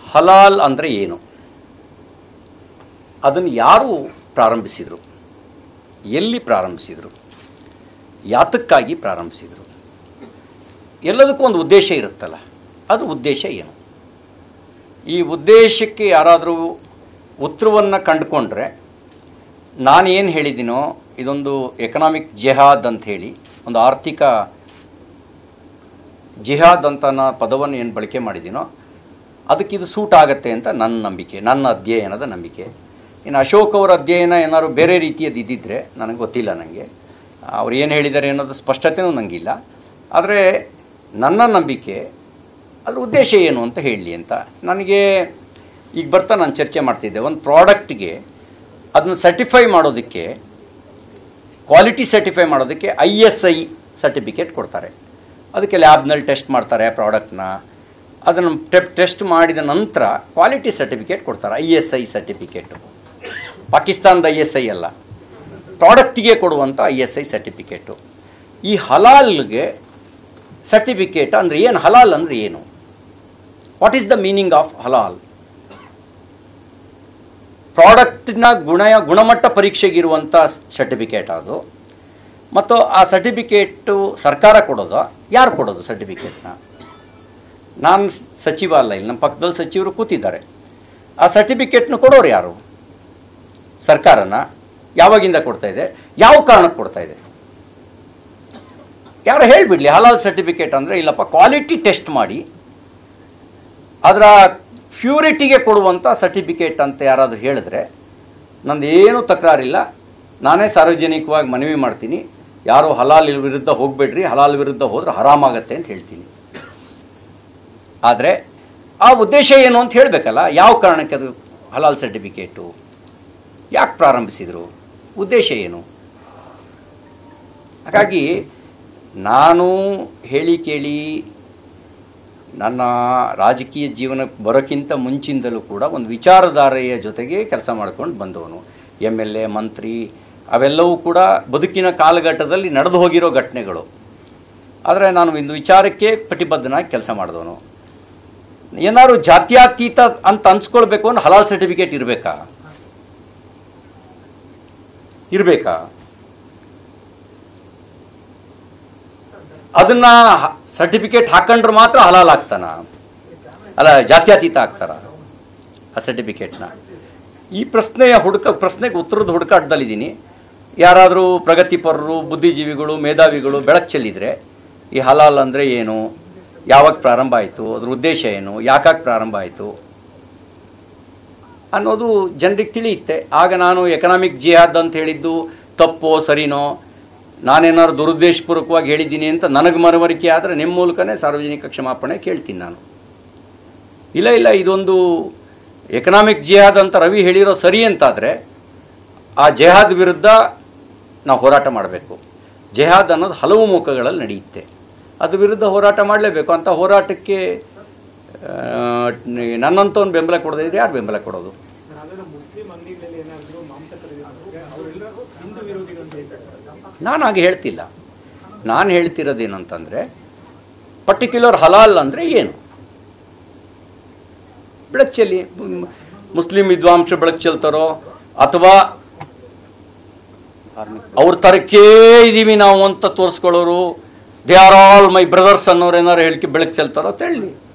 ಹಲಾಲ್ ಅಂದರೆ ಏನು, ಅದನ್ನು ಯಾರು ಪ್ರಾರಂಭಿಸಿದರು, ಎಲ್ಲಿ ಪ್ರಾರಂಭಿಸಿದರು, ಯಾತಕ್ಕಾಗಿ ಪ್ರಾರಂಭಿಸಿದರು, ಎಲ್ಲದಕ್ಕೂ ಒಂದು ಉದ್ದೇಶ ಇರುತ್ತಲ್ಲ, ಅದು ಉದ್ದೇಶ ಏನು? ಈ ಉದ್ದೇಶಕ್ಕೆ ಯಾರಾದರೂ ಉತ್ತರವನ್ನು ಕಂಡುಕೊಂಡ್ರೆ ನಾನು ಏನು ಹೇಳಿದ್ದೀನೋ ಇದೊಂದು ಎಕನಾಮಿಕ್ ಜಿಹಾದ್ ಅಂತ ಹೇಳಿ, ಒಂದು ಆರ್ಥಿಕ ಜಿಹಾದ್ ಅಂತ ಪದವನ್ನು ಏನು ಬಳಕೆ ಮಾಡಿದ್ದೀನೋ ಅದಕ್ಕಿದು ಸೂಟ್ ಆಗುತ್ತೆ ಅಂತ ನನ್ನ ನಂಬಿಕೆ, ನನ್ನ ಅಧ್ಯಯನದ ನಂಬಿಕೆ. ಇನ್ನು ಅಶೋಕ್ ಅವರ ಅಧ್ಯಯನ ಏನಾದ್ರು ಬೇರೆ ರೀತಿಯದ್ದು ಇದ್ದಿದ್ದರೆ ನನಗೆ ಗೊತ್ತಿಲ್ಲ. ನನಗೆ ಅವ್ರು ಏನು ಹೇಳಿದ್ದಾರೆ ಅನ್ನೋದು ಸ್ಪಷ್ಟತೆಯೂ ನನಗಿಲ್ಲ. ಆದರೆ ನನ್ನ ನಂಬಿಕೆ ಅದ್ರ ಉದ್ದೇಶ ಏನು ಅಂತ ಹೇಳಲಿ ಅಂತ. ನನಗೆ ಈಗ ಬರ್ತಾ ನಾನು ಚರ್ಚೆ ಮಾಡ್ತಿದ್ದೆ, ಒಂದು ಪ್ರಾಡಕ್ಟ್ಗೆ ಅದನ್ನು ಸರ್ಟಿಫೈ ಮಾಡೋದಕ್ಕೆ, ಕ್ವಾಲಿಟಿ ಸರ್ಟಿಫೈ ಮಾಡೋದಕ್ಕೆ ISI ಸರ್ಟಿಫಿಕೇಟ್ ಕೊಡ್ತಾರೆ. ಅದಕ್ಕೆ ಲ್ಯಾಬ್ನಲ್ಲಿ ಟೆಸ್ಟ್ ಮಾಡ್ತಾರೆ ಪ್ರಾಡಕ್ಟ್ನ. ಅದನ್ನು ಟೆಸ್ಟ್ ಮಾಡಿದ ನಂತರ ಕ್ವಾಲಿಟಿ ಸರ್ಟಿಫಿಕೇಟ್ ಕೊಡ್ತಾರೆ, ISI ಸರ್ಟಿಫಿಕೇಟು. ಪಾಕಿಸ್ತಾನದ ISI ಅಲ್ಲ, ಪ್ರಾಡಕ್ಟಿಗೆ ಕೊಡುವಂಥ ISI ಸರ್ಟಿಫಿಕೇಟು. ಈ ಹಲಾಲ್ಗೆ ಸರ್ಟಿಫಿಕೇಟ್ ಅಂದರೆ ಏನು? ಹಲಾಲ್ ಅಂದರೆ ಏನು? What is the meaning of halal? ಪ್ರಾಡಕ್ಟ್ನ ಗುಣಮಟ್ಟ ಪರೀಕ್ಷೆಗಿರುವಂಥ ಸರ್ಟಿಫಿಕೇಟ್ ಅದು. ಮತ್ತು ಆ ಸರ್ಟಿಫಿಕೇಟು ಸರ್ಕಾರ ಕೊಡೋದು, ಯಾರು ಕೊಡೋದು ಸರ್ಟಿಫಿಕೇಟ್ನ? ನಾನು ಸಚಿವ ಅಲ್ಲ, ಇಲ್ಲಿ ನಮ್ಮ ಪಕ್ಕದಲ್ಲಿ ಸಚಿವರು ಕೂತಿದ್ದಾರೆ. ಆ ಸರ್ಟಿಫಿಕೇಟ್ನ ಕೊಡೋರು ಯಾರು? ಸರ್ಕಾರನ. ಯಾವಾಗಿಂದ ಕೊಡ್ತಾ ಇದೆ? ಯಾವ ಕಾರಣಕ್ಕೆ ಕೊಡ್ತಾ ಇದೆ? ಯಾರು ಹೇಳಿಬಿಡಲಿ. ಹಲಾಲ್ ಸರ್ಟಿಫಿಕೇಟ್ ಅಂದರೆ ಇಲ್ಲಪ್ಪ ಕ್ವಾಲಿಟಿ ಟೆಸ್ಟ್ ಮಾಡಿ ಅದರ ಪ್ಯೂರಿಟಿಗೆ ಕೊಡುವಂಥ ಸರ್ಟಿಫಿಕೇಟ್ ಅಂತ ಯಾರಾದರೂ ಹೇಳಿದ್ರೆ ನಂದೇನೂ ತಕರಾರಿಲ್ಲ. ನಾನೇ ಸಾರ್ವಜನಿಕವಾಗಿ ಮನವಿ ಮಾಡ್ತೀನಿ, ಯಾರು ಹಲಾಲ್ ವಿರುದ್ಧ ಹೋಗಬೇಡ್ರಿ, ಹಲಾಲ್ ವಿರುದ್ಧ ಹೋದ್ರೆ ಹರಾಮಾಗತ್ತೆ ಅಂತ ಹೇಳ್ತೀನಿ. ಆದರೆ ಆ ಉದ್ದೇಶ ಏನು ಅಂತ ಹೇಳಬೇಕಲ್ಲ. ಯಾವ ಕಾರಣಕ್ಕೆ ಅದು ಹಲಾಲ್ ಸರ್ಟಿಫಿಕೇಟು? ಯಾಕೆ ಪ್ರಾರಂಭಿಸಿದರು? ಉದ್ದೇಶ ಏನು? ಹಾಗಾಗಿ ನಾನು ಹೇಳಿ ಕೇಳಿ ನನ್ನ ರಾಜಕೀಯ ಜೀವನಕ್ಕೆ ಬರೋಕ್ಕಿಂತ ಮುಂಚಿಂದಲೂ ಕೂಡ ಒಂದು ವಿಚಾರಧಾರೆಯ ಜೊತೆಗೆ ಕೆಲಸ ಮಾಡ್ಕೊಂಡು ಬಂದವನು. MLA, ಮಂತ್ರಿ, ಅವೆಲ್ಲವೂ ಕೂಡ ಬದುಕಿನ ಕಾಲಘಟ್ಟದಲ್ಲಿ ನಡೆದು ಹೋಗಿರೋ ಘಟನೆಗಳು. ಆದರೆ ನಾನು ಒಂದು ವಿಚಾರಕ್ಕೆ ಕಟಿಬದ್ಧನಾಗಿ ಕೆಲಸ ಮಾಡಿದವನು. ಏನಾದ್ರು ಜಾತ್ಯತೀತ ಅಂತ ಅನ್ಸ್ಕೊಳ್ಬೇಕು ಅಂದ್ರೆ ಹಲಾಲ್ ಸರ್ಟಿಫಿಕೇಟ್ ಇರಬೇಕಾ? ಅದನ್ನ ಸರ್ಟಿಫಿಕೇಟ್ ಹಾಕೊಂಡ್ರೆ ಮಾತ್ರ ಹಲಾಲ್ ಆಗ್ತಾನ? ಅಲ್ಲ, ಜಾತ್ಯತೀತ ಆಗ್ತಾರ ಆ ಸರ್ಟಿಫಿಕೇಟ್ನ? ಈ ಪ್ರಶ್ನೆಗೆ ಉತ್ತರದ ಹುಡುಕಾಟದಲ್ಲಿದ್ದೀನಿ. ಯಾರಾದರೂ ಪ್ರಗತಿಪರರು, ಬುದ್ಧಿಜೀವಿಗಳು, ಮೇಧಾವಿಗಳು ಬೆಳಕು ಚೆಲ್ಲಿದರೆ ಈ ಹಲಾಲ್ ಅಂದರೆ ಏನು, ಯಾವಾಗ ಪ್ರಾರಂಭ ಆಯಿತು, ಅದ್ರ ಉದ್ದೇಶ ಏನು, ಯಾಕಾಗಿ ಪ್ರಾರಂಭ ಆಯಿತು ಅನ್ನೋದು ಜನರಿಗೆ ತಿಳಿಯುತ್ತೆ. ಆಗ ನಾನು ಎಕನಾಮಿಕ್ ಜಿಹಾದ್ ಅಂತ ಹೇಳಿದ್ದು ತಪ್ಪೋ ಸರಿನೋ, ನಾನೇನಾದ್ರು ದುರುದ್ದೇಶಪೂರ್ವಕವಾಗಿ ಹೇಳಿದ್ದೀನಿ ಅಂತ ನನಗೆ ಮನವರಿಕೆ ಆದರೆ ನಿಮ್ಮ ಮೂಲಕನೇ ಸಾರ್ವಜನಿಕ ಕ್ಷಮಾಪಣೆ ಕೇಳ್ತೀನಿ ನಾನು. ಇಲ್ಲ, ಇದೊಂದು ಎಕನಾಮಿಕ್ ಜಿಹಾದ್ ಅಂತ ರವಿ ಹೇಳಿರೋ ಸರಿ ಅಂತಾದರೆ ಆ ಜಿಹಾದ್ ವಿರುದ್ಧ ನಾವು ಹೋರಾಟ ಮಾಡಬೇಕು. ಜಿಹಾದ್ ಅನ್ನೋದು ಹಲವು ಮುಖಗಳಲ್ಲಿ ನಡೆಯುತ್ತೆ, ಅದ್ರ ವಿರುದ್ಧ ಹೋರಾಟ ಮಾಡಲೇಬೇಕು. ಅಂತ ಹೋರಾಟಕ್ಕೆ ನನ್ನಂತವನು ಬೆಂಬಲ ಕೊಡೋದೇ ಇದ್ರೆ ಯಾರು ಬೆಂಬಲ ಕೊಡೋದು? ನಾನು ಹಾಗೆ ಹೇಳ್ತಿಲ್ಲ. ನಾನು ಹೇಳ್ತಿರೋದೇನಂತಂದರೆ ಪರ್ಟಿಕ್ಯುಲರ್ ಹಲಾಲ್ ಅಂದರೆ ಏನು ಬೆಳಕು ಚೆಲ್ಲಿ. ಮುಸ್ಲಿಂ ವಿದ್ವಾಂಸರು ಬೆಳಕು ಚೆಲ್ತಾರೋ ಅಥವಾ ಅವ್ರ ತರಕ್ಕೇ ಇದ್ದೀವಿ ನಾವು ಅಂತ ತೋರಿಸ್ಕೊಳ್ಳೋರು, they are all my brothers ಅನ್ನೋರು ಏನಾರು ಹೇಳಿಕೆ ಬೆಳಕು ಚೆಲ್ತಾರೋ ಅಂತ ಹೇಳಿ.